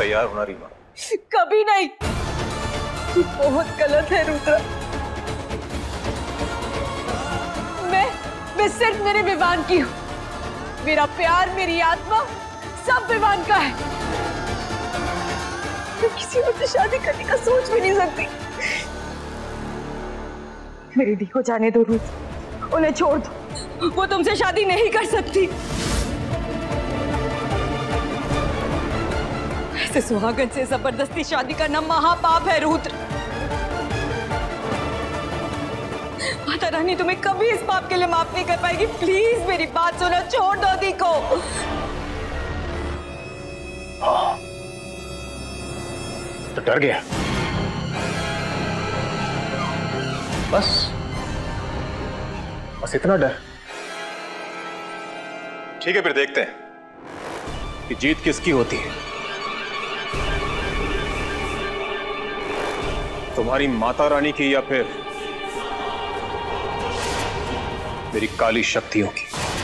तैयार होना रीमा। कभी नहीं, ये बहुत गलत है रुद्र। मैं सिर्फ मेरे विवान की हूँ। मेरा प्यार, मेरी आत्मा सब विवान का है। मैं किसी और से शादी करने का सोच भी नहीं सकती। मेरी दी को जाने दो रुद्र, उन्हें छोड़ दो। वो तुमसे शादी नहीं कर सकती। ऐसे सुहागन से जबरदस्ती शादी करना महापाप है रुद्र। माता रानी तुम्हें कभी इस पाप के लिए माफ नहीं कर पाएगी। प्लीज मेरी बात सुनो, छोड़ दो दी को। हाँ, तो डर गया बस इतना डर। ठीक है, फिर देखते हैं कि जीत किसकी होती है, तुम्हारी माता रानी की या फिर मेरी काली शक्तियों की।